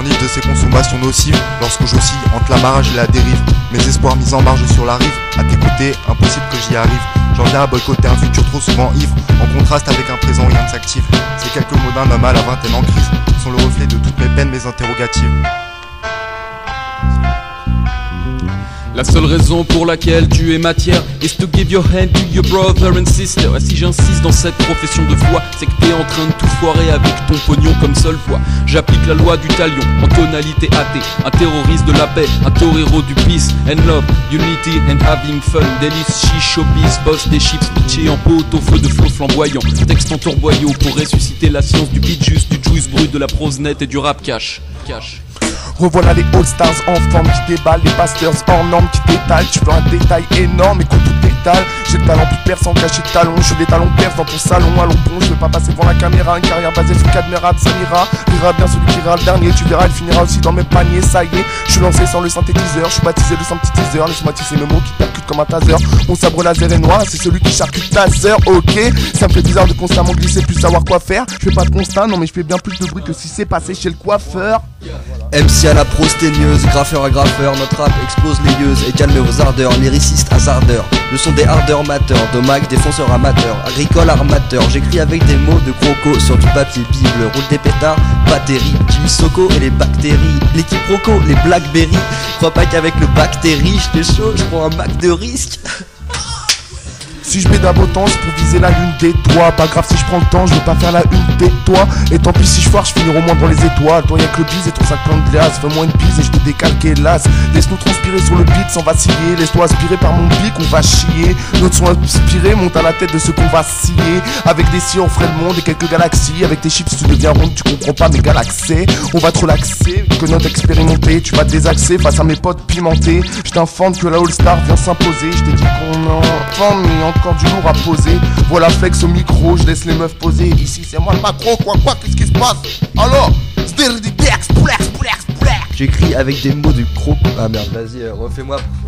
m'enivre de ces consommations nocives lorsque j'oscille entre l'amarrage et la dérive. Mes espoirs mis en marge sur la rive, à t'écouter, impossible que j'y arrive. J'en viens à boycotter un futur trop souvent ivre, en contraste avec un présent où rien ne s'active. Ces quelques mots d'un homme à la vingtaine en crise sont le reflet de toutes mes peines, mes interrogatives. La seule raison pour laquelle tu es matière is to give your hand to your brother and sister. Et si j'insiste dans cette profession de foi, c'est que t'es en train de tout foirer avec ton pognon comme seule voie. J'applique la loi du talion en tonalité athée, un terroriste de la paix, un torero du peace and love, unity and having fun. Délice, chiche, showbiz, boss des chips pitchés en pot au feu de feu flamboyant. Texte en tourboyau pour ressusciter la science du beat juste, du juice brut, de la prose nette et du rap cash. Revoilà les All-Stars en forme qui déballent, les Bastards hors normes qui détalent. Tu veux un détail énorme, écoute tout détale. J'ai le talent plus perçant caché de talons. Je suis des talons perses dans ton salon. Allons bon, je veux pas passer devant la caméra. Une carrière basée sur cadmérade, ça ira. Rira bien celui qui rira le dernier. Tu verras, il finira aussi dans mes paniers. Ça y est, je suis lancé sans le synthétiseur. Je suis baptisé de sans petit teaser. Laisse-moi tisser mes mots qui percutent comme un taser. Mon sabre laser est noir, c'est celui qui charcute ta sœur. Ok, ça me fait bizarre de constamment glisser, plus savoir quoi faire. Je fais pas de constat, non mais je fais bien plus de bruit que si c'est passé chez le coiffeur. MC à la prose teigneuse, graffeur à graffeur, notre rap explose les yeux et calme vos ardeurs, lyriciste hasardeur. Le son des hardeurs mateurs, de mag, défonceurs amateurs, agricole armateur. J'écris avec des mots de croco sur du papier bible, roule des pétards, batterie, Jimmy Soko et les bactéries, les quiproquos, les blackberry. Crois pas qu'avec le bactérie, j'étais chaud, je prends un bac de risque. Si je mets d'abondance pour viser la lune des toits. Pas grave si je prends le temps, je veux pas faire la une des toits. Et tant pis si je foire, je finirai au moins dans les étoiles. Toi y'a que le bise et ton sac plein de glace. Fais-moi une bise et je te décalque hélas. Laisse-nous transpirer sur le beat sans vaciller. Laisse-toi aspirer par mon bic, on va chier. Notre son inspiré monte à la tête de ce qu'on va scier. Avec des scies on ferait le monde et quelques galaxies. Avec tes chips tu deviens ronde, tu comprends pas mes galaxies. On va te relaxer, que notre expérimenté. Tu vas te désaxer face à mes potes pimentés. Je t'informe que la All-Star vient s'imposer. Je t'ai dit qu'on en forme mais encore du lourd à poser. Voilà flex au micro, je laisse les meufs poser. Ici c'est moi le macro, quoi, qu'est-ce qui se passe? Alors, J'écris avec des mots du croc. Ah merde, vas-y, refais-moi.